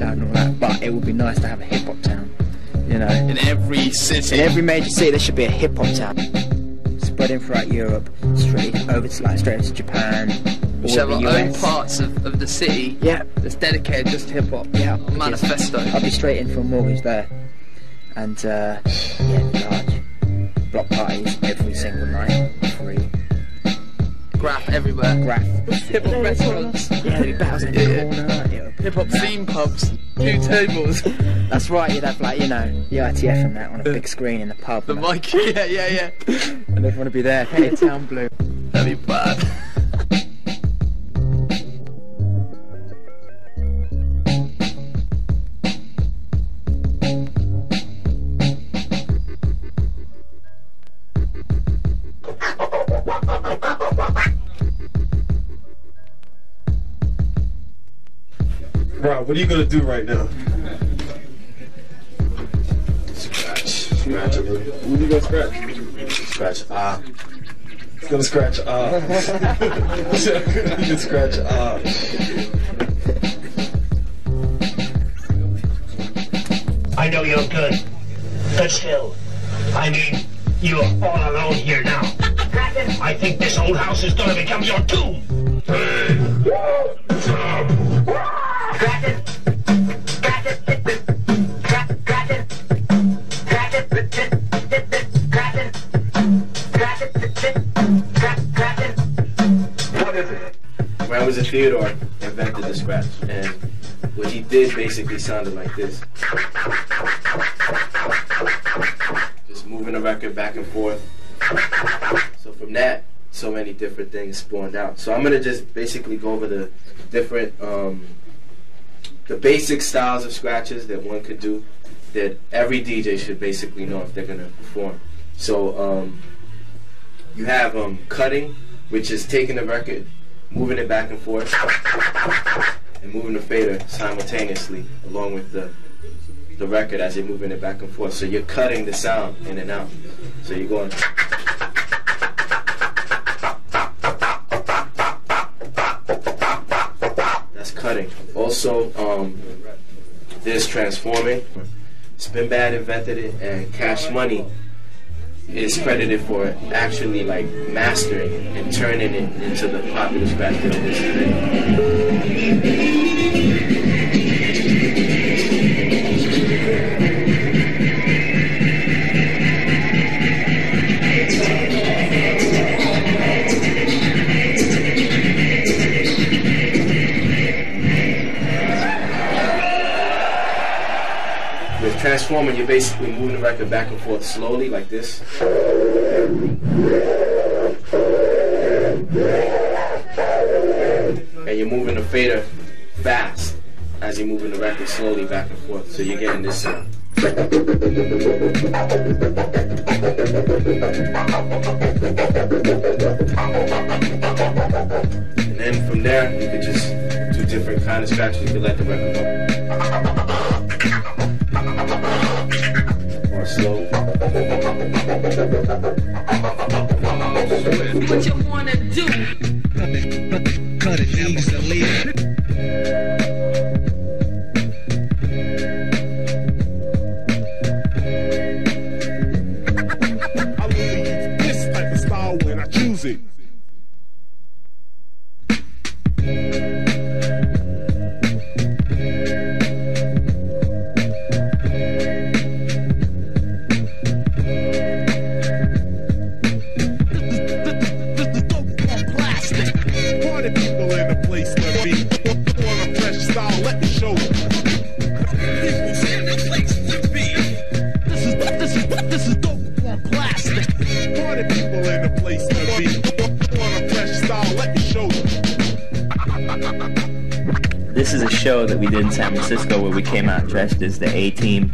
town and all that, but it would be nice to have a hip hop town, you know. In every city. In every major city there should be a hip hop town. Spreading throughout Europe, straight over to like straight into Japan. We should have our own parts of the city. Yeah. That's dedicated just to hip hop. Yeah. Manifesto. I'll be straight in for a mortgage there. And yeah, large block parties every single night, free. Graph everywhere. Graph. Hip hop restaurants. Yeah, there'd be battles in the corner. Hip hop theme pubs. 2 tables. That's right, you'd have like, you know, the ITF and that on a big screen in the pub. The mic, yeah. And everyone would be there, hey, town blue. That'd be bad. Rob, what are you gonna do right now? Scratch a little. What are you gonna scratch? Scratch He's gonna scratch You can scratch I know you're good, but still, I mean, you are all alone here now. I think this old house is gonna become your tomb. When I was a Theodore, invented the scratch, and what he did basically sounded like this. Just moving the record back and forth. So from that, so many different things spawned out. So I'm gonna just basically go over the different, the basic styles of scratches that one could do, that every DJ should basically know if they're gonna perform. So you have cutting, which is taking the record, moving it back and forth, and moving the fader simultaneously along with the record as you're moving it back and forth. So you're cutting the sound in and out. So you're going. That's cutting. Also, there's transforming. Spin Bad invented it, and Cash Money is credited for actually like mastering it and turning it into the popular scratch that it is today. With transforming, you're basically moving the record back and forth slowly, like this. And you're moving the fader fast as you're moving the record slowly back and forth. So you're getting this sound. And then from there, you could just do different kind of scratches. You could let the record go. Or slow. What you wanna do? Cut it easily. I really use this type of style when I choose it. This is a show that we did in San Francisco where we came out dressed as the A-Team.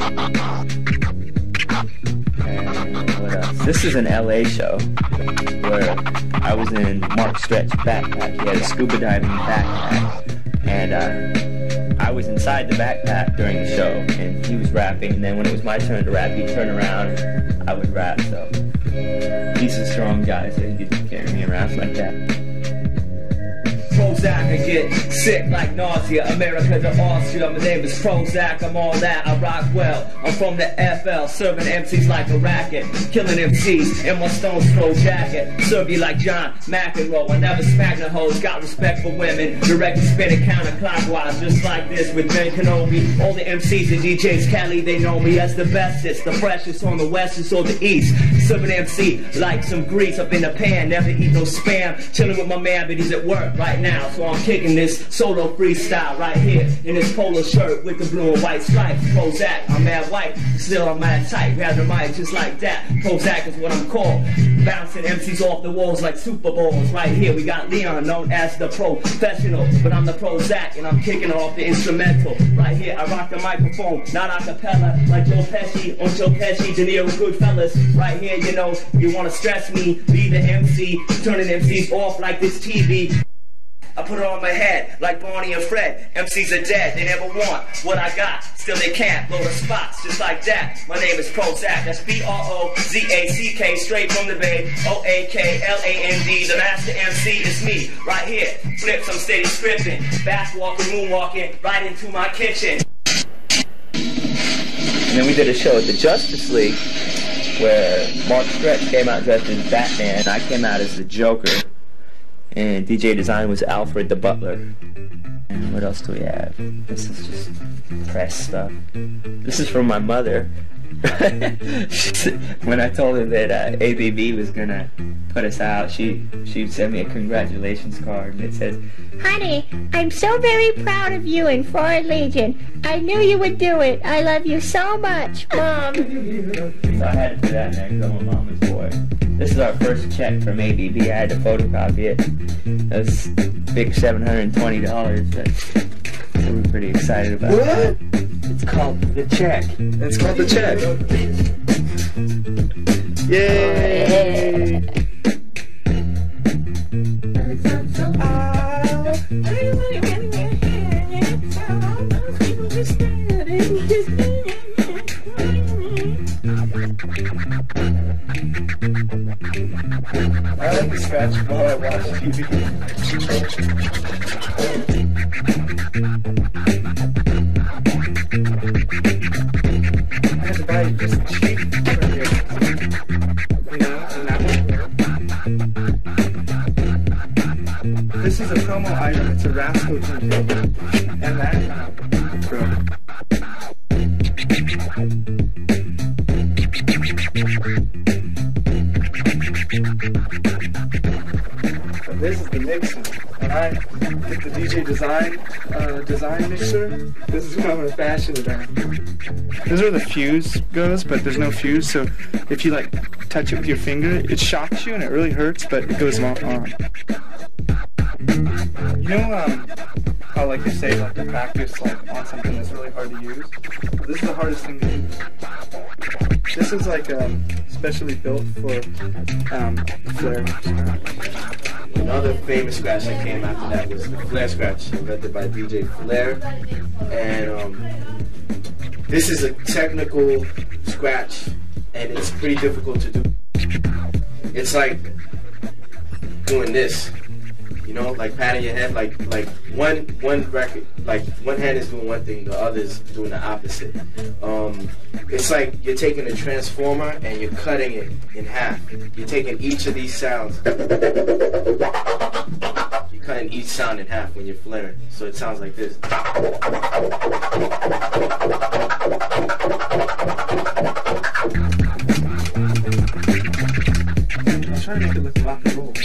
What else? This is an LA show where I was in Mark Stretch's backpack. He had a scuba diving backpack, and I was inside the backpack during the show, and he was rapping, and then when it was my turn to rap, he'd turn around and I would rap. So he's a strong guy, so he could carry me around like that. Prozac, I get sick like nausea. America to Austria, my name is Prozac, I'm all that, I rock well. I'm from the FL, serving MCs like a racket, killing MCs in my Stones Throw jacket. Serve you like John McEnroe, I never smack no hoes, got respect for women. Direct and spin it counterclockwise, just like this with Ben Kenobi. All the MCs and DJs, Cali, they know me as the bestest, the freshest on the westest or the east. Serving MC like some grease up in the pan, never eat no spam. Chilling with my man, but he's at work right now, so I'm kicking this solo freestyle right here in this polo shirt with the blue and white stripes. Prozac, I'm mad white, still I'm mad tight. Grab the mic just like that. Prozac is what I'm called. Bouncing MCs off the walls like Super Bowls. Right here we got Leon, known as the professional, but I'm the Prozac and I'm kicking off the instrumental. Right here I rock the microphone, not acapella like Joe Pesci on Joe Pesci, De Niro, Goodfellas. Right here, you know, you wanna stress me, be the MC, turning MCs off like this TV. I put it on my head like Barney and Fred. MCs are dead, they never want what I got. Still they can't blow the spots just like that. My name is Prozac, that's P-R-O-Z-A-C-K, straight from the Bay. O-A-K-L-A-N-D, the master MC is me, right here. Flips, I'm steady scripting, fast walking, moonwalking, right into my kitchen. And then we did a show at the Justice League where Mark Stretch came out dressed as Batman, and I came out as the Joker. And DJ design was Alfred the Butler. And what else do we have? This is just press stuff. This is from my mother. When I told her that ABB was gonna put us out, she sent me a congratulations card, and it says, "Honey, I'm so very proud of you in Foreign Legion. I knew you would do it. I love you so much, Mom." So I had to put that in there because I'm a mama's boy. This is our first check from ABB. I had to photocopy it. It was big $720. So we're pretty excited about that. It's called the check. It's called the check. Yay! I like to scratch while I watch TV. I had to buy just cheap for here. You know, and that one. This is a promo item. It's a Rascal turntable. And that, bro. So this is the mixer. When I get the DJ design mixer, this is what I'm gonna fashion it on. This is where the fuse goes, but there's no fuse, so if you like touch it with your finger, it shocks you and it really hurts, but it goes on. You know how like they say like to practice like on something that's really hard to use? Well, this is the hardest thing to use. This is like specially built for flare. Another famous scratch that came after that was the Flare Scratch, invented by DJ Flare. And this is a technical scratch, and it's pretty difficult to do. It's like doing this, you know, like patting your head, like one record, like one hand is doing one thing, the other is doing the opposite. It's like you're taking a transformer and you're cutting it in half. You're taking each of these sounds. You're cutting each sound in half when you're flaring. So it sounds like this. I'm trying to make it look rock and roll.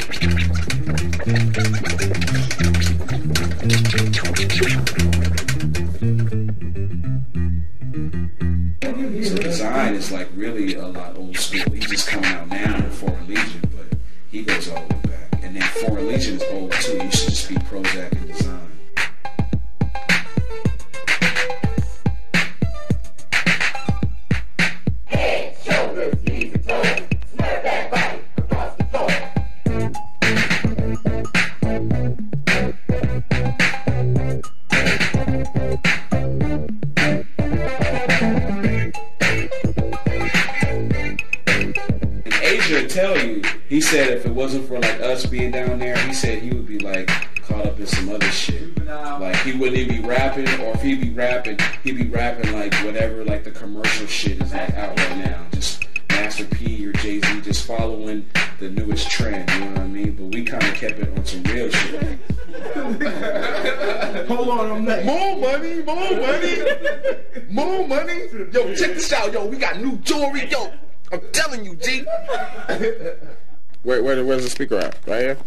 So design is like really a lot old school. He's just coming out now in Foreign Legion, but he goes all the way back. And then Foreign Legion is old too. You should just be Prozac in design. Head, shoulders, knees, and toes. Snap that body across the floor. Tell you, he said if it wasn't for like us being down there, he said he would be like caught up in some other shit. Like he wouldn't even be rapping, or if he'd be rapping like whatever, like the commercial shit is like out right now. Just Master P or Jay-Z just following the newest trend, you know what I mean? But we kind of kept it on some real shit. Hold on, I'm next. More money. Yo, check this out, yo. We got new jewelry, yo. I'm telling you, G. Where's the speaker at? Right here.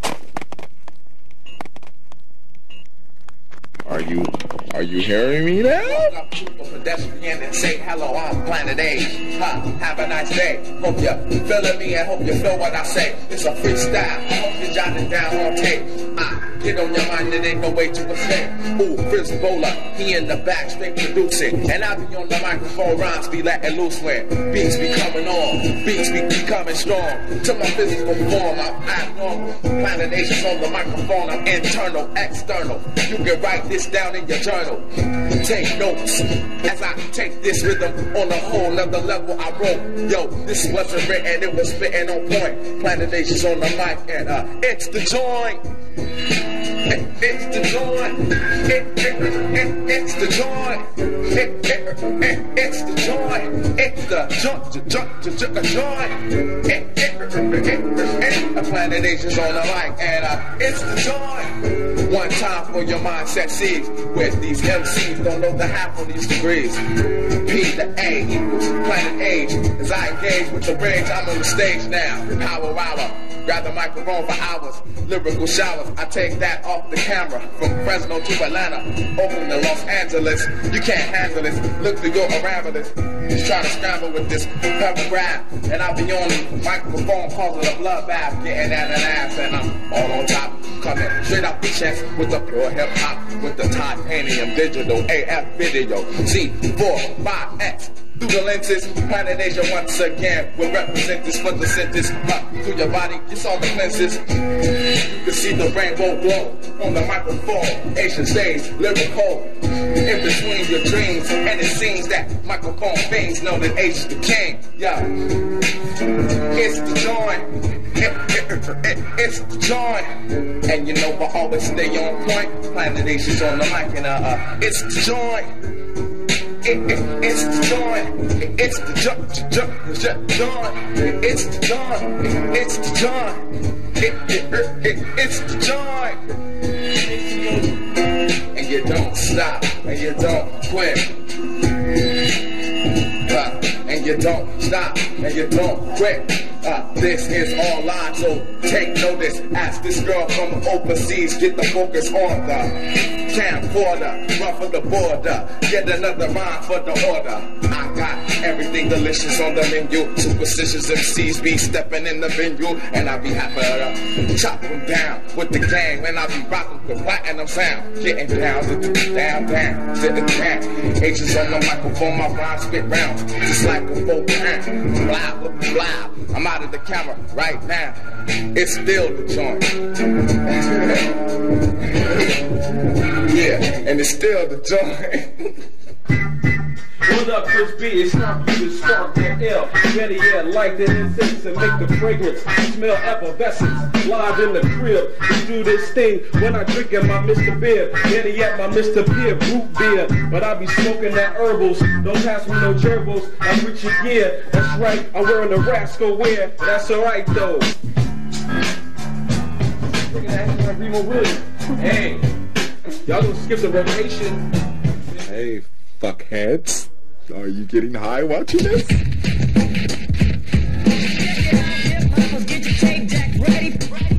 Are you hearing me now? Pedestrian and say hello, I'm Planet A. Have a nice day. Hope you're feeling me and hope you feel what I say. It's a freestyle. Hope you're jotting down on tape. Get on your mind, it ain't no way to escape. Ooh, Frizz Bowler, he in the back straight producing. And I be on the microphone, rhymes be letting loose when beats be coming on, beats be coming strong. To my physical form, I'm abnormal. Planet Asians on the microphone, I'm internal, external. You can write this down in your journal. Take notes as I take this rhythm on a whole nother level. I wrote, yo, this wasn't written, it was spitting on point. Planet Asians on the mic, and it's the joint. It's the joint. It's the joint. It's the joint. It's the joint. Planet Asians on the mic, and it's the joint. One time for your mindset seeds. With these MCs don't know the half of these degrees. P to A equals Planet Age. As I engage with the rage, I'm on the stage now. Power hour. Grab the microphone for hours, lyrical showers. I take that off the camera from Fresno to Atlanta, Oakland to Los Angeles. You can't handle this. Look through your parameters. Just try to scramble with this paragraph, and I'll be on the microphone causing a bloodbath, getting at an ass, and I'm all on top, coming straight out the chest with the pure hip hop, with the titanium digital AF video. C4 5X. Through the lenses, Planet Asia once again will represent this for the sentence. Through your body, you saw the lenses. You can see the rainbow glow on the microphone. Asian stage, lyrical. In between your dreams, and it seems that microphone fiends know that Asia's the king. Yeah, it's the joint. It's the joint. And you know I always stay on point. Planet Asia's on the mic, and it's the joint. It's the joint. It's the joint. It's the joint. It's the joint. It's the joint. And you don't stop, and you don't quit. And you don't stop, and you don't quit. This is all live, so take notice. Ask this girl from overseas, get the focus on the camcorder, run for the border, get another rhyme for the order. I got everything delicious on the menu. Superstitious MCs be stepping in the venue, and I be happy to chop them down with the gang. And I be rocking the platinum sound, getting down to the down, sitting down. Asians on the microphone, my rhymes spit round, just like a folk hand. Blah, blah, blah. I'm out of the camera right now. It's still the joint. Yeah, and it's still the joint. What up, Chris B? It's time for you to start that L. Better yet, light the incense and make the fragrance. Smell effervescence live in the crib. We do this thing when I drink in my Mr. Beer. Better yet, my Mr. Beer, root beer. But I be smoking that herbals. Don't pass me no gerbils. I'm Richard Gere. That's right, I'm wearing a rascal wear. That's alright though. Look at that, Remo Williams. Hey, y'all gonna skip the rotation. Hey, fuckheads. Are you getting high watching this? Get your tape deck ready.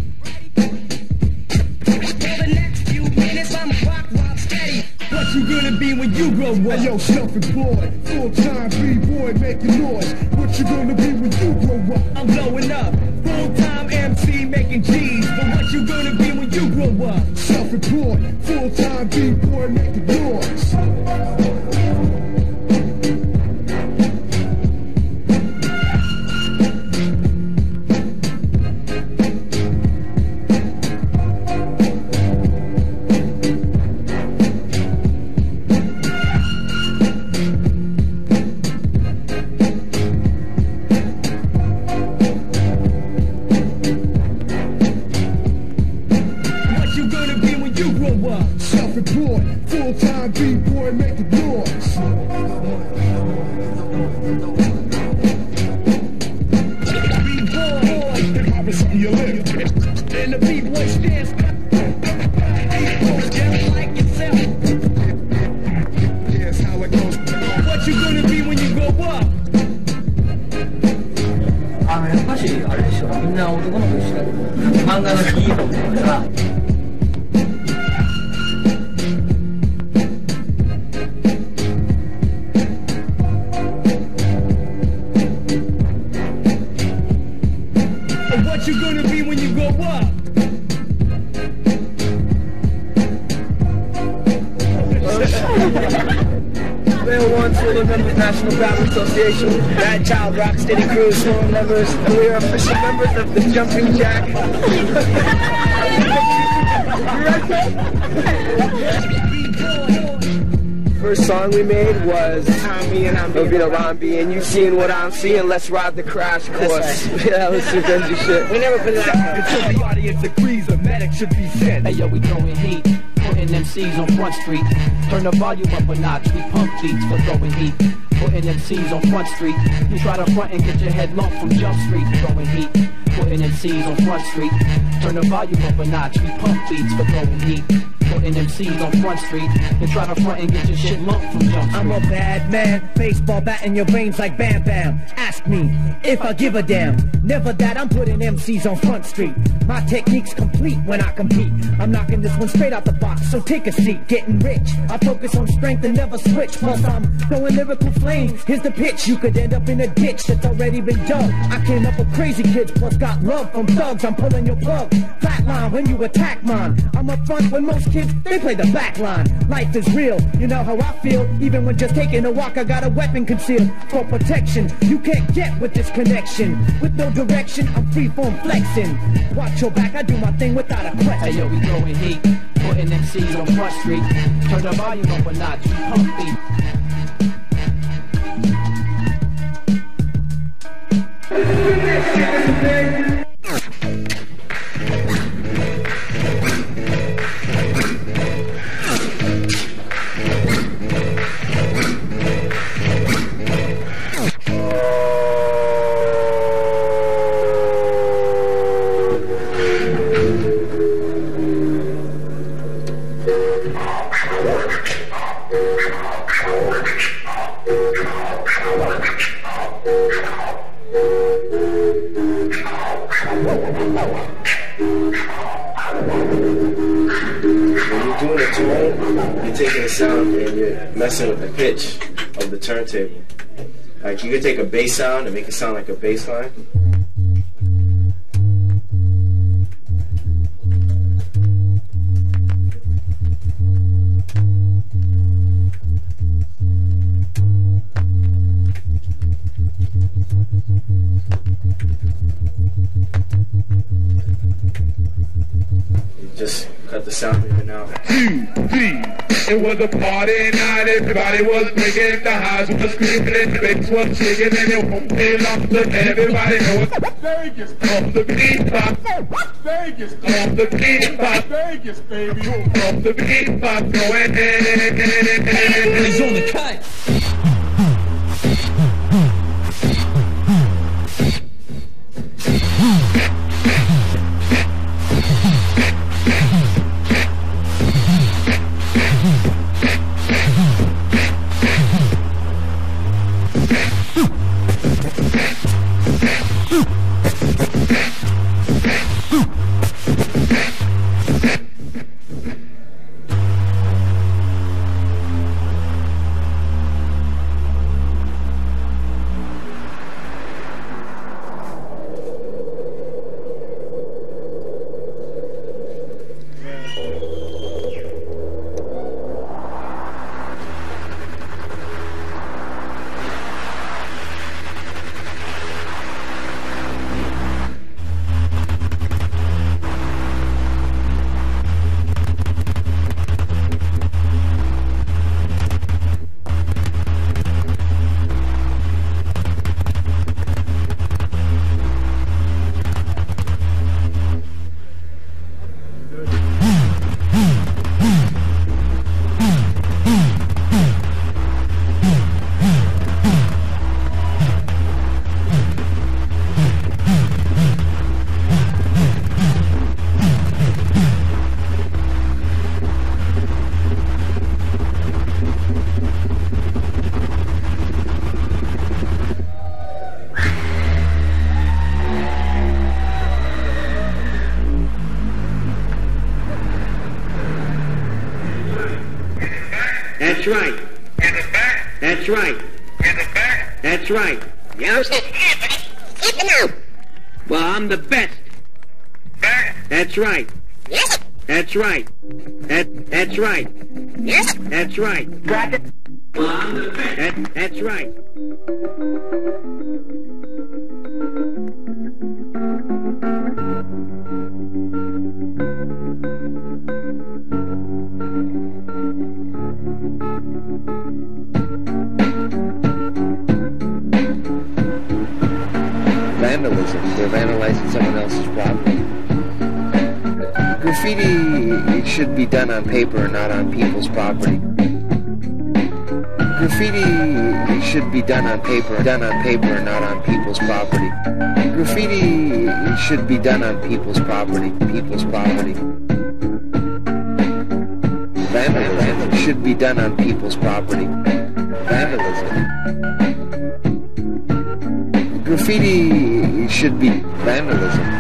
For the next few minutes, I'ma rock steady. What you gonna be when you grow up? Hey, yo, self-employed, full-time B-boy making noise. What you gonna be when you grow up? I'm blowing up, full-time MC making G's. But what you gonna be when you grow up? Self-employed, full-time B-boy making noise. vibe is something you live. And the B-boy stands just like itself. Here's how it goes. What you gonna be when you grow up? やっぱしあれでしょ、みんな男の子一緒だけど漫画のヒーローだから What you gonna be when you grow up? Real ones will remember National Battle Association, Bad Child, Rocksteady Crew, Storm Lovers, and we are official members of the Jumping Jack. First song we made was Tommy and I'm being a Romby, and you seeing what I'm seeing, let's ride the crash course. Right. Yeah, let's do crazy shit. We never put it out until the audience agrees a medic should be sent. Hey yo, we throwing heat, putting MCs on Front Street. Turn the volume up a notch, we pump beats for throwing heat. Putting MCs on Front Street. You try to front and get your head lumped from Jump Street. Throwing heat, putting MCs on Front Street. Turn the volume up a notch, we pump beats for throwing heat. Putting MCs on Front Street. And try to front and get your shit lumped from Jump Street. I'm a bad man, baseball bat in your brains like Bam Bam. Ask me if I give a damn. Never that, I'm putting MCs on Front Street. My technique's complete when I compete. I'm knocking this one straight out the box, so take a seat. Getting rich, I focus on strength and never switch. Plus I'm throwing lyrical flame. Here's the pitch, you could end up in a ditch that's already been dug. I came up with crazy kids, plus got love from thugs. I'm pulling your plug, flatline when you attack mine. I'm up front when most kids, they play the back line. Life is real, you know how I feel. Even when just taking a walk, I got a weapon concealed for protection. You can't get with this connection. With no direction, I'm freeform flexing. Watch your back, I do my thing without a question. Hey yo, we throwing heat, putting MCs on Front Street. Turn the volume up a notch, we pump beat. You're taking a sound and you're messing with the pitch of the turntable. Like you could take a bass sound and make it sound like a bass line. Just cut the sound in and out. It was a party night, everybody was breaking, the highs were screaming and the bass was shaking, and it won't be long till everybody knows Vegas off the beat-pop, Vegas off the beat-pop, Vegas baby, off the beat-pop, going He's on the cut. That's right. That's right. That's right. Yes. Well, I'm the best. That's right. That's right. That's right. That's right. Well, I'm the best. That's right. Vandalism. They're vandalizing someone else's property. Graffiti should be done on paper and not on people's property. Graffiti should be done on paper and not on people's property. Graffiti should be done on people's property. Vandalism should be done on people's property. Vandalism. Graffiti should be vandalism.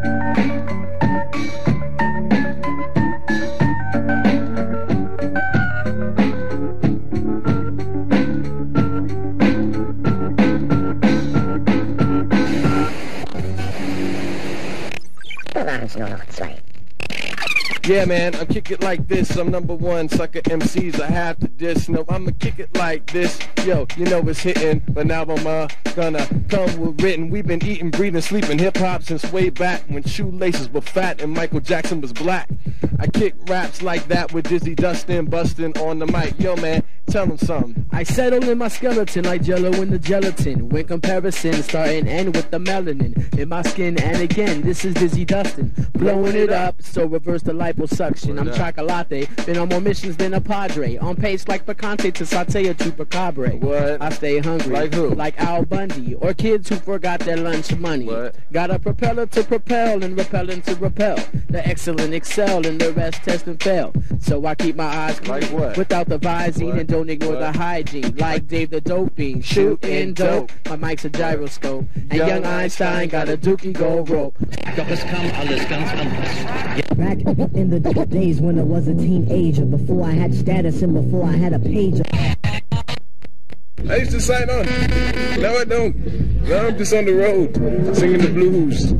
Yeah, man, I'm kick it like this. I'm number one, sucker MCs, I have to diss. No, I'ma kick it like this. Yo, you know it's hitting, but now I'm gonna come with written. We've been eating, breathing, sleeping hip-hop since way back when shoelaces were fat and Michael Jackson was black. I kick raps like that with Dizzy Dustin, bustin' on the mic. Yo, man, tell them something. I settle in my skeleton like jello in the gelatin. When comparison start and end with the melanin in my skin. And again, this is Dizzy Dustin, blowing it up, so reverse the liposuction. I'm chocolate, been on more missions than a padre. On pace like Picante to saute a chupacabra. What? I stay hungry. Like who? Like Al Bundy, or kids who forgot their lunch money. What? Got a propeller to propel and repellent to repel. The excellent excel and the rest test and fail. So I keep my eyes clean, like what? Without the visine, and don't ignore the hygiene. Like Dave the Doping, shooting dope. My mic's a gyroscope, and young Einstein got a dookie gold rope. Das kam alles ganz anders. Back in the days when I was a teenager, before I had status and before I had a pager. I used to sign on. Now I don't. Now I'm just on the road, singing the blues.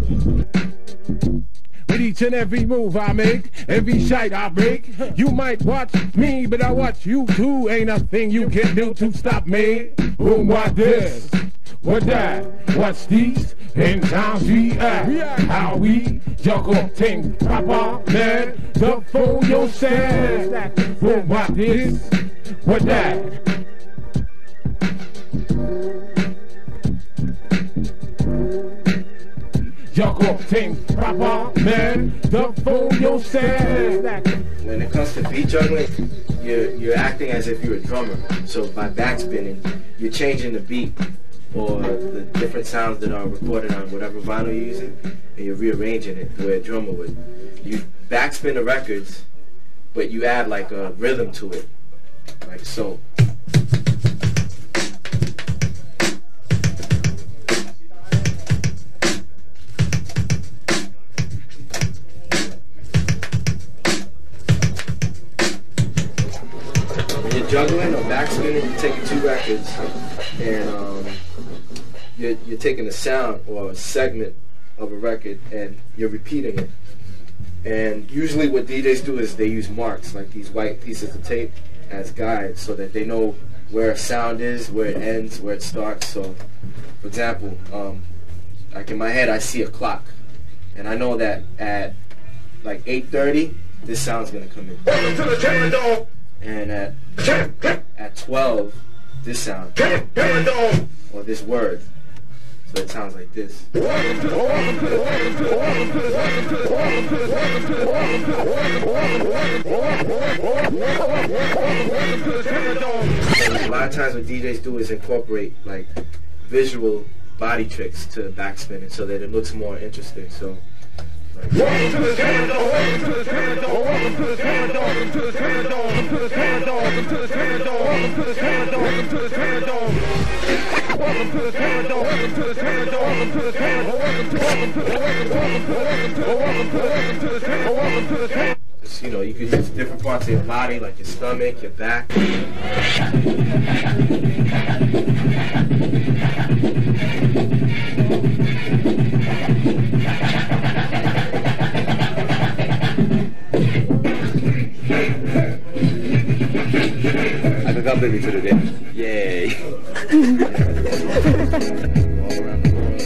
With each and every move I make, every shite I break, you might watch me, but I watch you too. Ain't a thing you can do to stop me. Boom, what this? What that? What's these? In times we act, how we juggle things proper, man. The fool yourself. Boom, what this? What that? Juggle things proper, man. The fool yourself. When it comes to beat juggling, you're acting as if you're a drummer. So by backspinning, you're changing the beat or the different sounds that are recorded on whatever vinyl you're using, and you're rearranging it the way a drummer would. You backspin the records, but you add like a rhythm to it, like so. When you're juggling or backspinning, you're taking two records and you're taking a sound or a segment of a record and you're repeating it. And usually what DJs do is they use marks, like these white pieces of tape, as guides so that they know where a sound is, where it ends, where it starts. So, for example, like in my head I see a clock, and I know that at like 8:30 this sound's gonna come in. Welcome to the Dome. And at 12 this sound, or this word. So it sounds like this. A lot of times what DJs do is incorporate like visual body tricks to backspinning so that it looks more interesting. So welcome to the Dome, welcome to the Dome, welcome to the Dome, welcome to the Dome, welcome to the Dome, welcome to the Dome, welcome to the Dome, welcome to the Dome. Welcome to the Dome, welcome to the Dome, welcome to the Dome, welcome to the Dome, welcome to the Dome. parts. You know, you could use different parts of your body, like your stomach, your back. Akakabe me to the day. Yay. All around the world.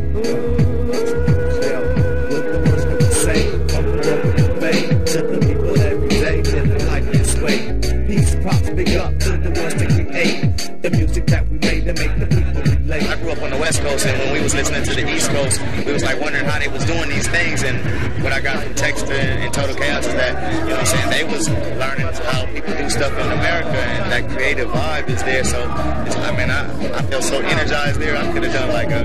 To the people every day, living life this way. Peace, props, big up to the ones that create the music that we made to make the people relate. I grew up on the West Coast, and when we was listening to the East Coast, we was like wondering how they was doing these things. And what I got from Texta and Total Chaos is that, you know what I'm saying, they was learning how people do stuff in America, and that creative vibe is there. So, I feel so energized there. I could have done like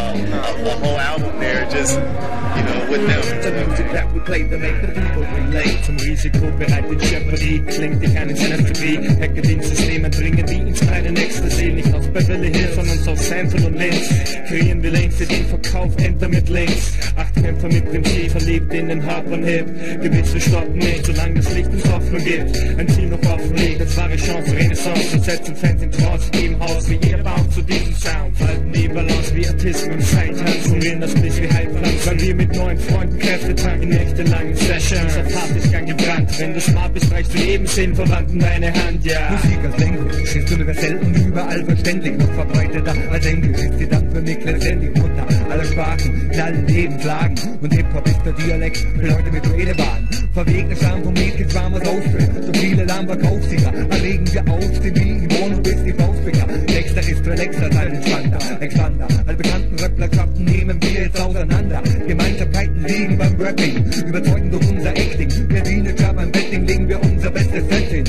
a whole album there, just, you know, with them. The music that we play to make the people relate. Zum Risiko bereitet Jeopardy, klingt die keinen Synapsie. Hacken den Systemen, bringen die ins kleine Ecstasy. Nicht aus Beverly Hills, sondern aus Sanford und Linz. Kreieren wir Links für den Verkauf, Enter mit Links. 8 Kämpfer mit Prinzip, verliebt in den Hip. Gewiss, wir stoppen nicht, solange das Licht uns Hoffnung gibt. Ein Ziel noch offen liegt, als wahre Chance, Renaissance. Und setzen Fans in Trance, die im Haus, wie ihr baut zu diesem Sound. Halten die Balance wie Artisten und Zeit, tanzen wir das Bliss wie Heilpflanzen. Weil wir mit neuen Freunden Kräfte tanken, nächtelangen Sessions. Auf Hartisgang gebrannt, wenn du smart bist, reichst du jedem Sinn verwandt in deine Hand, ja. Musik als Language ist universell und überall verständlich. Noch verbreiteter als Englisch ist die dann für mich letztendlich Mutter aller Sprachen, knallen Leben, Klagen. Und Hip-Hop ist der Dialekt für Leute mit Redewahn. Verwegner Scham vom Lied gibt's warmes Ausdruck. So viele Lamm-Verkaufssinger erregen wir auf, den wie im Wohn, du bist die Faustfinger. Texta ist relaxer, Teil entspannter, Expander. Alle bekannten Raplerschaften nehmen wir jetzt auseinander. Gemeinsamkeiten liegen beim Rapping, überzeugen durch unser Acting. Wir dienen ja beim Betting, legen wir unser bestes Set hin.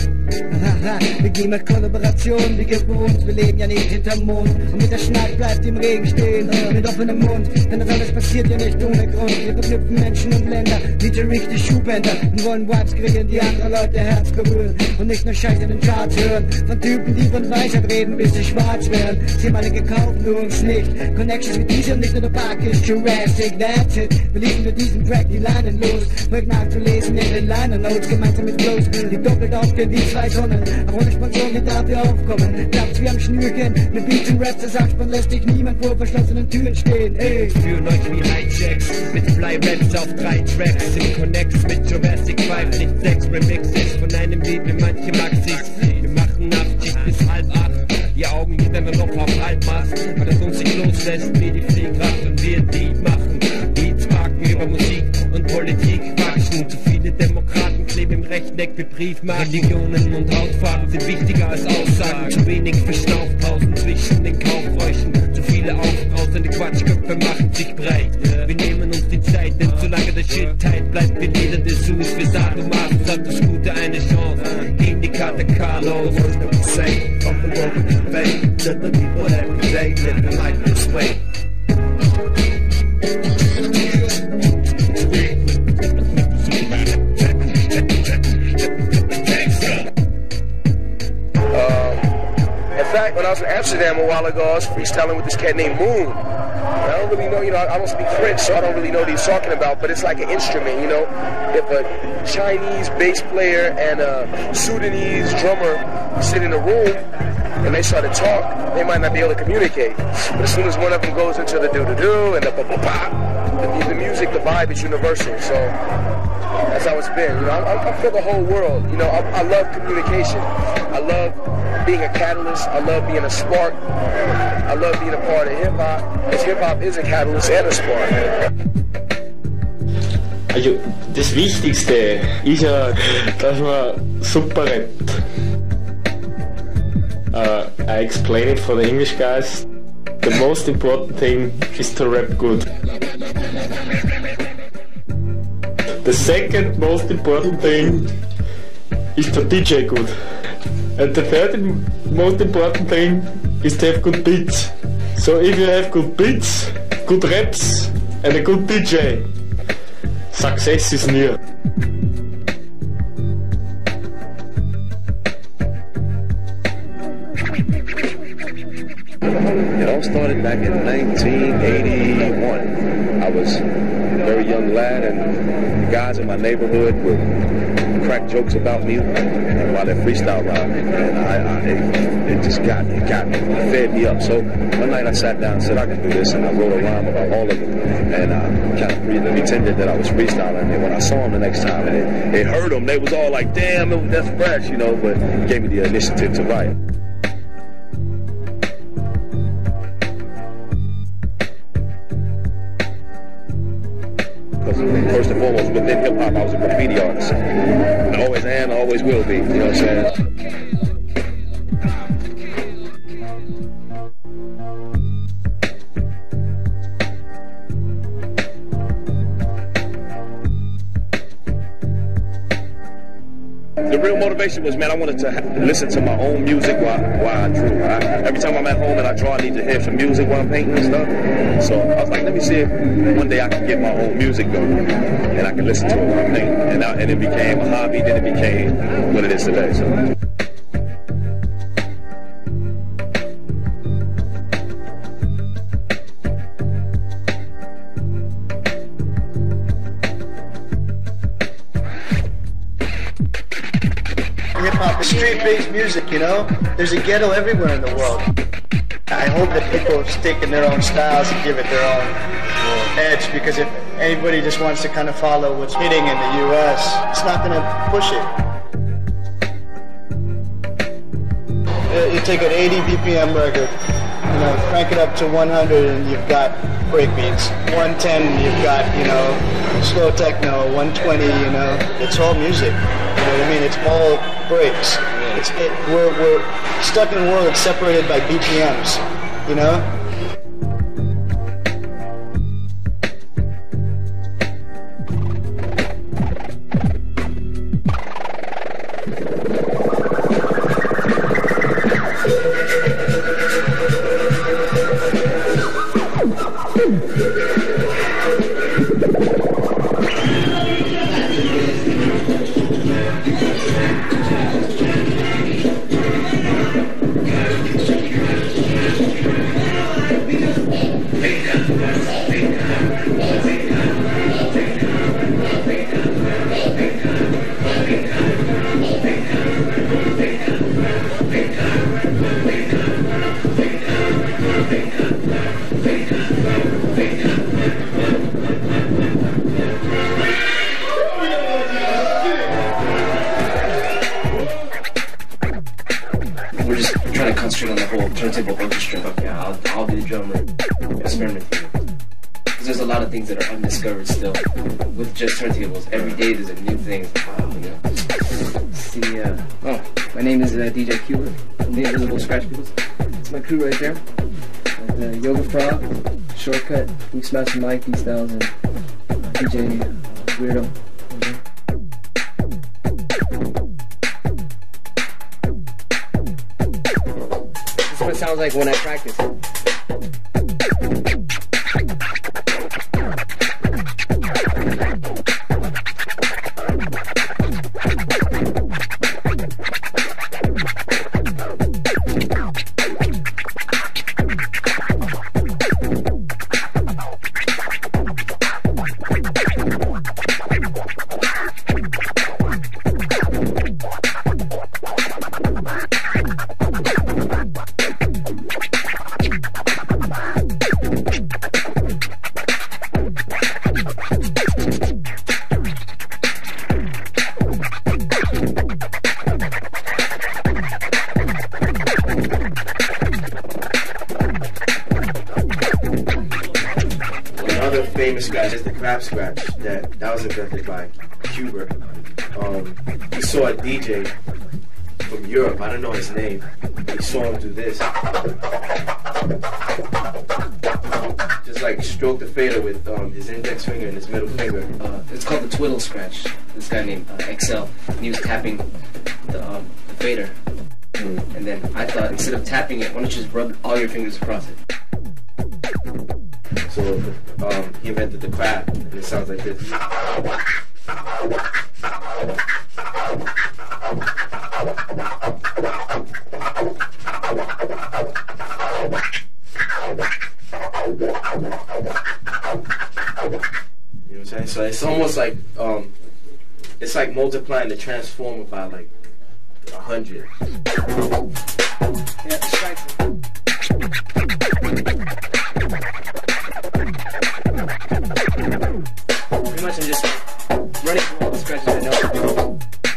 Wir gehen mit Kollaboration, wie gewohnt, wir leben ja nicht hinterm Mond. Und mit der Schneid bleibt im Regen stehen, mit offenem Mund, denn das alles passiert ja nicht ohne Grund. Wir verknüpfen Menschen und Länder, wie die richtig Schuhbänder, und wollen Vibes kreieren, die andere Leute Herz berühren. Und nicht nur Scheiß in den Charts hören, von Typen, die von Weisheit reden, bis sie schwarz werden. Sie haben alle gekauft, nur uns nicht. Connections wie diese und nicht nur der Park ist Jurassic, that's it. Wir lieben mit diesem Track die Leinen los, folgt nachzulesen in den Liner Notes, gemeinsam mit Flows, die doppelt aufgehen wie 2 Tonnen. Aber ohne Sponsoren, die dafür aufkommen. Klappt's wie am Schnürchen, mit Beats und Raps, der Sachspann lässt dich niemand vor verschlossenen Türen stehen, ey. Führen euch wie Hijacks, mit Fly-Raps auf 3 Tracks. In Connects mit Jurassic 5, nicht 6 Remixes von einem Lied wie manche Maxis. Wir machen Nachtschicht bis 7:30, die Augen wieder nur noch auf Halbmast. Weil das uns nicht loslässt, wie die Fliehkraft und wir die machen. Beats parken über Musik und Politik quatschen. Zu viele Demokraten kleben im Rechteck wie Briefmarken. Religionen und Hautfarben sind wichtiger als Aussagen. Zu wenig Verschnaufpausen zwischen den Kaufbräuchen. Zu viele aufbrausende Quatschköpfe machen sich breit. Wir nehmen uns die Zeit, denn solange der Shit tight bleibt, wird jeder Dessous für Sadomasos hat das Gute eine Chance. Gegen die Karte Carlos. Say, from the world we convey to the people every day, living life this way. In fact, when I was in Amsterdam a while ago, I was freestyling with this cat named Moon. I don't really know, I don't speak French, so I don't really know what he's talking about, but it's like an instrument, If a Chinese bass player and a Sudanese drummer sit in a room and they start to talk, they might not be able to communicate. But as soon as one of them goes into the do-do-do and the pa-pa-pa, the music, the vibe is universal. So that's how it's been. I feel the whole world. I love communication. I love being a catalyst. I love being a spark. I love being a part of hip-hop, because hip-hop is a catalyst and a spark. Also das Wichtigste ist ja, dass man super rappt. I explain it for the English guys. The most important thing is to rap good. The second most important thing is to DJ good. And the third most important thing is to have good beats. So if you have good beats, good raps and a good DJ, success is near. It all started back in 1981. I was a very young lad, and the guys in my neighborhood would crack jokes about me while they're freestyle rhyming, and it just got me, it fed me up. So one night I sat down and said I can do this, and I wrote a rhyme about all of them, and I kind of pretended that I was freestyling. And when I saw them the next time, and it hurt them, they was all like, "Damn, that's fresh," you know. But it gave me the initiative to write. First and foremost, within hip-hop, I was a graffiti artist. And I always am, I always will be, you know what I'm saying? The real motivation was, man, I wanted to listen to my own music while I drew. Every time I'm at home and I draw, I need to hear some music while I'm painting and stuff. So I was like, let me see if one day I can get my own music going and I can listen to it while I'm painting. And it became a hobby, then it became what it is today. So. Hip-hop is street-based music, you know? There's a ghetto everywhere in the world. I hope that people stick in their own styles and give it their own edge, because if anybody just wants to kind of follow what's hitting in the U.S., it's not going to push it. You take an 80 BPM record, you know, crank it up to 100 and you've got breakbeats. 110, you've got, you know, slow techno. 120, you know, it's all music. You know what I mean? It's all breaks. We're stuck in a world that's separated by BPMs, you know? I'll be the drummer, experimenting. Because there's a lot of things that are undiscovered still. With just turntables, every day there's a new thing. My name is DJ Q-Bert from the Invisible Scratch Beatles. It's my crew right there. Yoga Frog, Shortcut, Mixmaster Mike, D-Styles, and DJ Weirdo. This is what it sounds like when I practice. Scratch that was invented by Q-Bert. He saw a DJ from Europe, I don't know his name, he saw him do this, just like stroke the fader with his index finger and his middle finger. It's called the twiddle scratch. This guy named XL, and he was tapping the fader, and then I thought instead of tapping it, why don't you just rub all your fingers across it? So he invented the clap, and it sounds like this. You know what I'm saying? So it's almost like it's like multiplying the transformer by like 100. Yeah, strike. Pretty much I'm just running from all the scratches I know.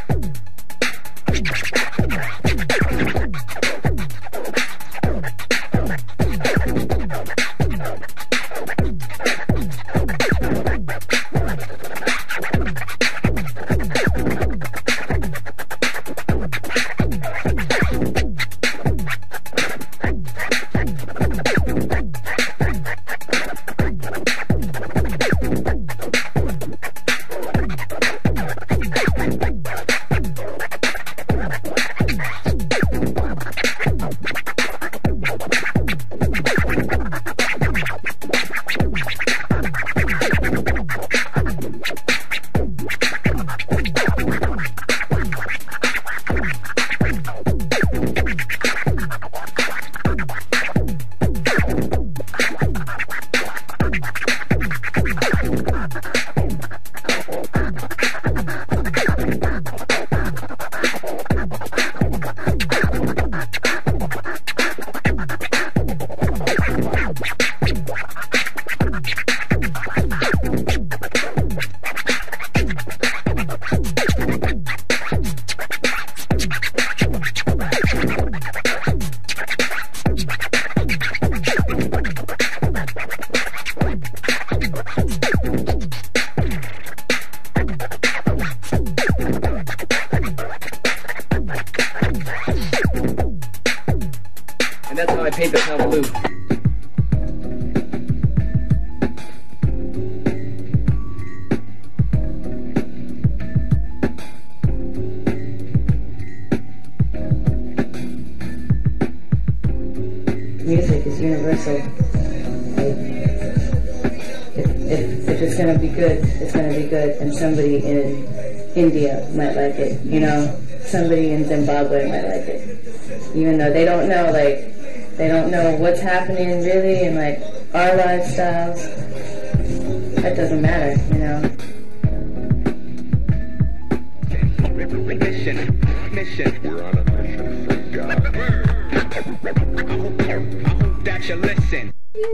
And that's how I paint the pedal loop. Music is universal. If it's gonna be good, it's gonna be good, and somebody in India might like it, you know, somebody in Zimbabwe might like it, even though they don't know, like, they don't know what's happening really in like our lifestyles. That doesn't matter, you know. Mission. We're on a mission for God. I hope that you listen.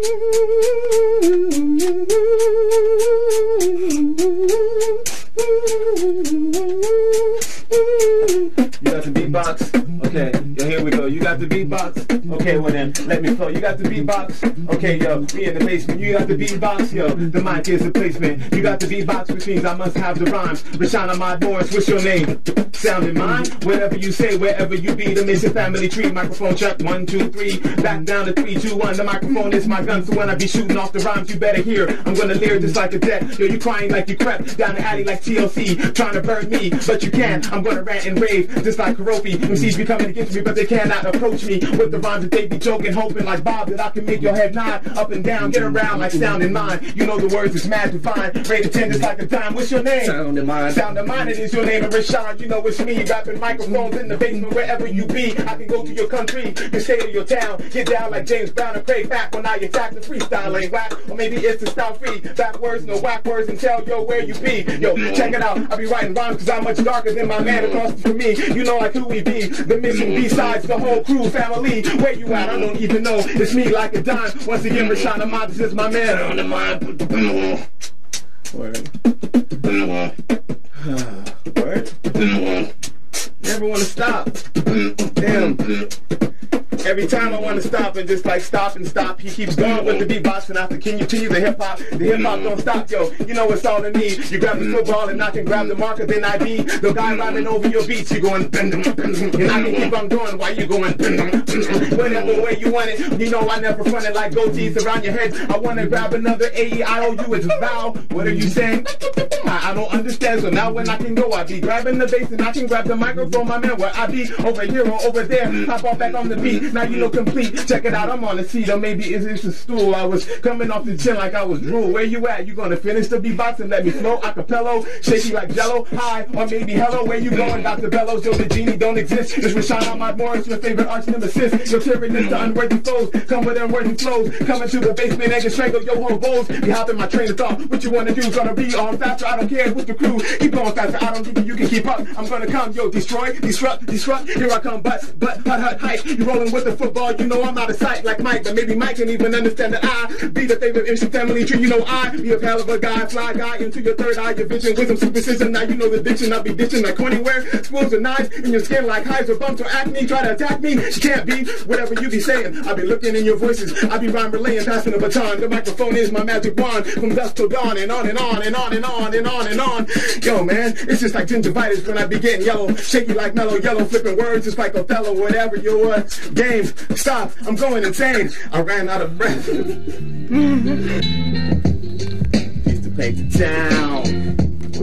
You got the beatbox? Okay, yo, here we go. You got the beatbox? Okay, well then, let me flow. You got the beatbox? Okay, yo, me in the basement. You got the beatbox? Yo, the mic is the placement. You got the beatbox, which means I must have the rhymes. Rashana, my Morris, what's your name? Sound in mine? Whatever you say, wherever you be, the Mission Family Tree. Microphone check, 1, 2, 3. Back down to 3, 2, 1. The microphone is my gun, so when I be shooting off the rhymes, you better hear. I'm gonna leer just like a deck. Yo, you crying like you crept down the alley like TLC, trying to burn me, but you can't. I'm gonna rant and rave just like Karofi. MCs be coming against me, but they cannot approach me with the rhymes that they be joking, hoping like Bob that I can make your head nod up and down, get around like sound in mind. You know the words is mad divine. Rate of 10 just like a dime. What's your name? Sound in mind. Sound in mind, it is your name. And Rashad, you know it's me. Rapping microphones in the basement wherever you be. I can go to your country, your state or your town. Get down like James Brown and Craig back when I attack the freestyle ain't whack. Or maybe it's the style free. Backwards, no whack words, and tell yo where you be. Yo, check it out. I be writing rhymes cause I'm much darker than my man across from me. You know like who we be. The mission B-sides, the whole crew, family. Where you at? I don't even know. It's me like a dime. Once again, Rashad Ahmad, this is my man. On the mind, put the pen on the wall. Word. Pen on the wall. Word? Pen on the wall. Never want to stop. Damn. Every time I want to stop and just like stop and stop, he keeps going with the beatbox and after can you continue the hip hop don't stop, yo. You know it's all in me. You grab the football and I can grab the marker, then I be the guy rhyming over your beats. You going and I can keep on going while you going whatever way you want it. You know I never front it like goatees around your head. I want to grab another A-E-I-O-U. It's a vowel. What are you saying? I don't understand. So now when I can go, I be grabbing the bass and I can grab the microphone, my man. Where I be over here or over there. Hop off back on the beat. Now you know complete. Check it out, I'm on the seat, or maybe it's a stool. I was coming off the chin like I was drool. Where you at? You gonna finish the beatbox and let me flow? Acapello, shaky like jello. Hi, or maybe hello. Where you going, Dr. Bellows? Yo, the genie don't exist. It's Rashad Ahmad Morris, your favorite arch nemesis. Your tyranny to unworthy foes. Come with unworthy flows. Coming to the basement and can strangle your whole bows. You hop in my train of thought. What you wanna do? Gonna be on faster. I don't here with the crew. Keep going faster, I don't think you can keep up. I'm gonna come, yo, destroy, disrupt. Here I come, but, hut, hype. You rolling with the football, you know I'm out of sight like Mike. But maybe Mike can even understand that I be the favorite instant family tree. You know I be a hell of a guy, fly guy into your third eye, your vision, wisdom, superstition. Now you know the diction, I'll be ditching like cornyware. Squirrels and knives in your skin like hives or bumps or acne. Try to attack me, she can't be whatever you be saying. I be looking in your voices, I be rhyme relaying, passing the baton. The microphone is my magic wand, from dusk till dawn, and on and on and on and on and on and on. Yo man, it's just like gingivitis when I be getting yellow, shaky like mellow yellow, flipping words just like Othello. Whatever your games, stop, I'm going insane. I ran out of breath. Used to play the town.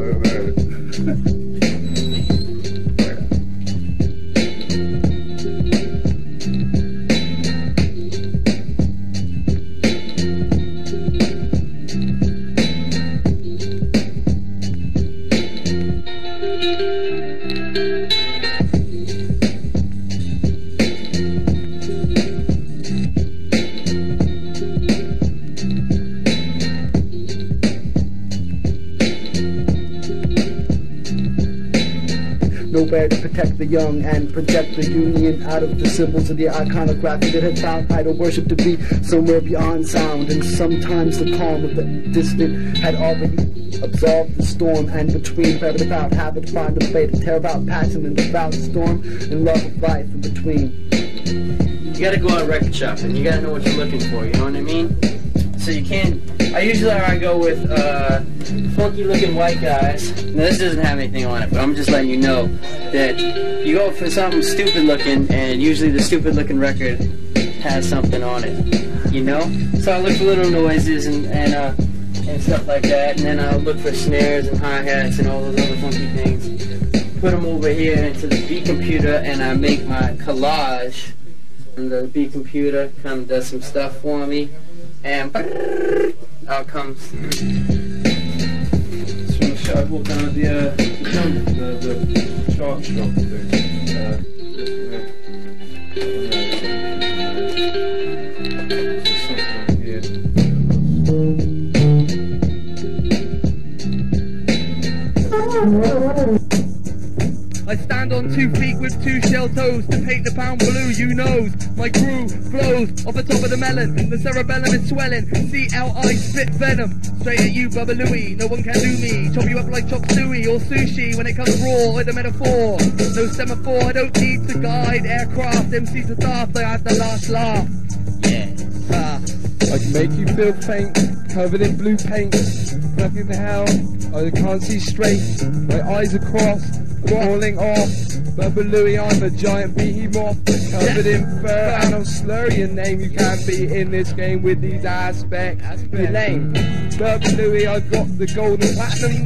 Nowhere to protect the young and project the union out of the symbols of the iconography that had found idol worship to be somewhere beyond sound. And sometimes the calm of the distant had already absolved the storm, and between forever without habit find a way to tear about passion and devout storm and love of life in between. You gotta go out record shopping. You gotta know what you're looking for, you know what I mean? So you can't... I go with funky looking white guys. Now this doesn't have anything on it, but I'm just letting you know that you go for something stupid looking, and usually the stupid looking record has something on it, you know? So I look for little noises and stuff like that, and then I'll look for snares and hi-hats and all those other funky things. Put them over here into the beat computer, and I make my collage. And the beat computer kind of does some stuff for me, and out comes. Just want to show what kind of the chart shop thing. I stand on 2 feet with 2 shell toes to paint the pound blue, you knows. My crew flows off the top of the melon. The cerebellum is swelling. CLI spit venom. Straight at you, Bubba Louie. No one can do me. Chop you up like chop suey or sushi when it comes raw with a metaphor. No semaphore, I don't need to guide aircraft. MC's a daft, I have the last laugh. Yeah. I can make you feel faint, covered in blue paint. Fucking hell, I can't see straight. My eyes are crossed. Falling off, Bubba Louie, I'm a giant behemoth, covered in fur, and I'll slur your name. You can't be in this game with these aspects. You're lame. Bubba Louie, I've got the golden platinum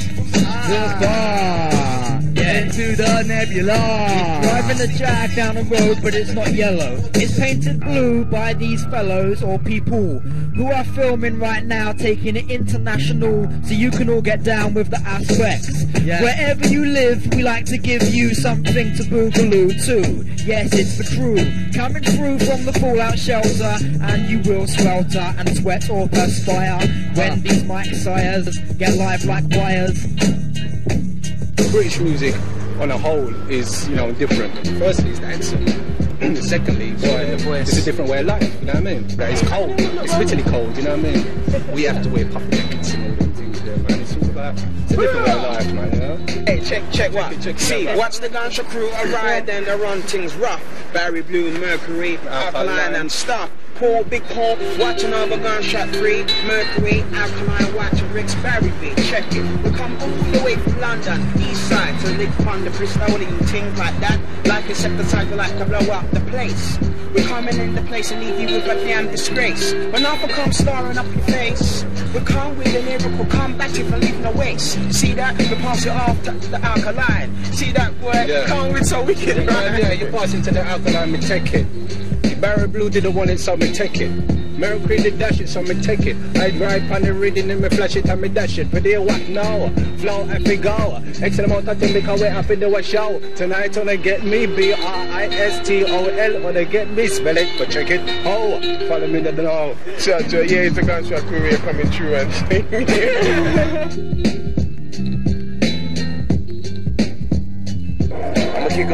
Into the nebula. Driving a Jag down the road, but it's not yellow. It's painted blue by these fellows or people who are filming right now, taking it international, so you can all get down with the aspects. Yeah. Wherever you live, we like to give you something to boogaloo too. Yes, it's for true. Coming through from the fallout shelter, and you will swelter and sweat or perspire when these mic sires get live like wires. British music on a whole is, you know, different. Firstly, it's the accent. Secondly, it's a different way of life, you know what I mean? That it's cold, it's bitterly cold, you know what I mean? We have to wear puff jackets and all them things there, man. It's all about, it's a different way of life, man, you know? Hey, check what? See, watch the Gunshot crew arrive and they run things rough. Barry Blue, Mercury, Alkaline and stuff. Paul, Big Paul, watch another Gunshot 3, Mercury, Alkaline, watch a Rick's Barry beat, check it. We come all the way from London, east side, to live on the Bristolian things like that. Like insecticide, we like to blow up the place. We're coming in the place and leave you with a damn disgrace. When Alpha comes staring up your face, we come with a lyrical comeback if I leave no waste. See that? We pass it off to the Alkaline. See that boy? Yeah. Come with so we can run. Yeah, you pass into the Alkaline, me take it. Barry Blue did the one it, so me take it. Mercury did dash it, so me take it. I drive on the reading and me flash it and me dash it. But they what now? Flow and figure. Excellent amount of time because we up in the show. Tonight when they get me B-R-I-S-T-O-L or they get me spell it, but check it. Oh, follow me that now. So yeah, it's a Gunshot crew here coming through and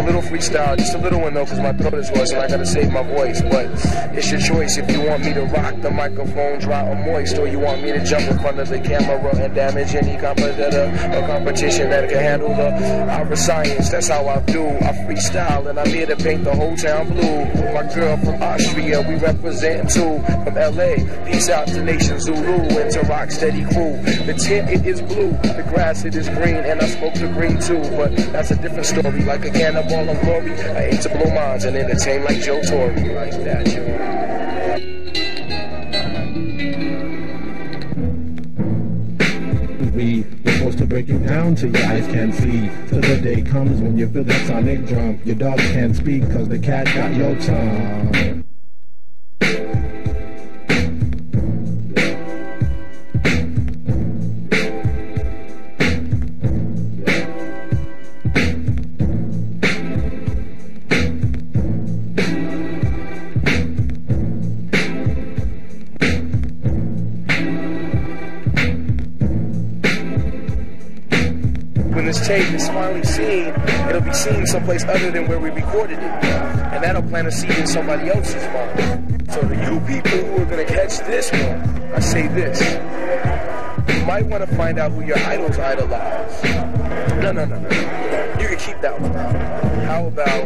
a little freestyle, just a little one though, because my throat is hoarse and I gotta save my voice. But it's your choice if you want me to rock the microphone dry or moist, or you want me to jump in front of the camera and damage any competitor or competition that can handle the our science. That's how I do. I freestyle and I'm here to paint the whole town blue. My girl from Austria, we represent too. From LA, peace out to Nation Zulu and to Rocksteady crew. The tint, it is blue, the grass, it is green, and I smoke the green too. But that's a different story. Like a cannonball of glory, I aim to blow minds and entertain like Joe Torre. Like that, yo. We're supposed to break it down till your eyes can't see. Till the day comes when you feel that sonic drum. Your dog can't speak cause the cat got your tongue. This finally seen, it'll be seen someplace other than where we recorded it, and that'll plant a seed in somebody else's mind. So to you people who are gonna catch this one, I say this: you might want to find out who your idols idolize. No. You can keep that one. How about?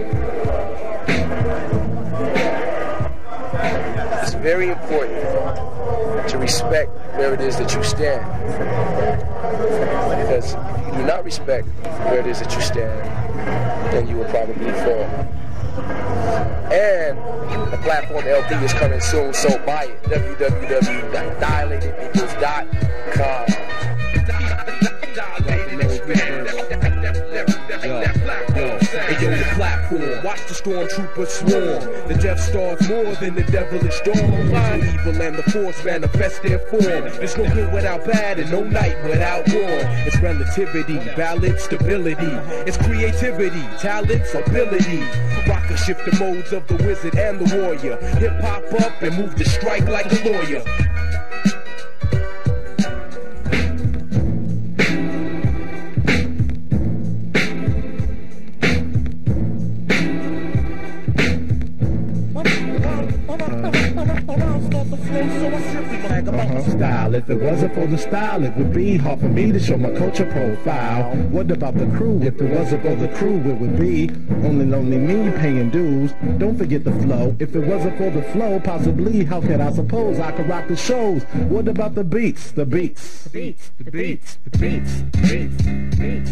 It's very important to respect where it is that you stand, because if you do not respect where it is that you stand, then you will probably fall. And the platform LP is coming soon, so buy it. www.dilatedpeoples.com. Yo, the platform, watch the stormtroopers swarm. The Death Star's more than the devilish dawn. Line evil and the force manifest their form. There's no good without bad and no night without war. It's relativity, balance, stability. It's creativity, talents, ability. Rock and shift the modes of the wizard and the warrior. Hip hop up and move the strike like a lawyer. Style. If it wasn't for the style, it would be hard for me to show my culture profile. What about the crew? If it wasn't for the crew, it would be only lonely me paying dues. Don't forget the flow. If it wasn't for the flow, possibly, how could I suppose I could rock the shows? What about the beats? The beats. The beats. The beats. The beats. The beats. The beats.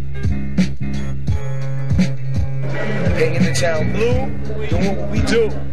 Painting the town blue, doing what we do.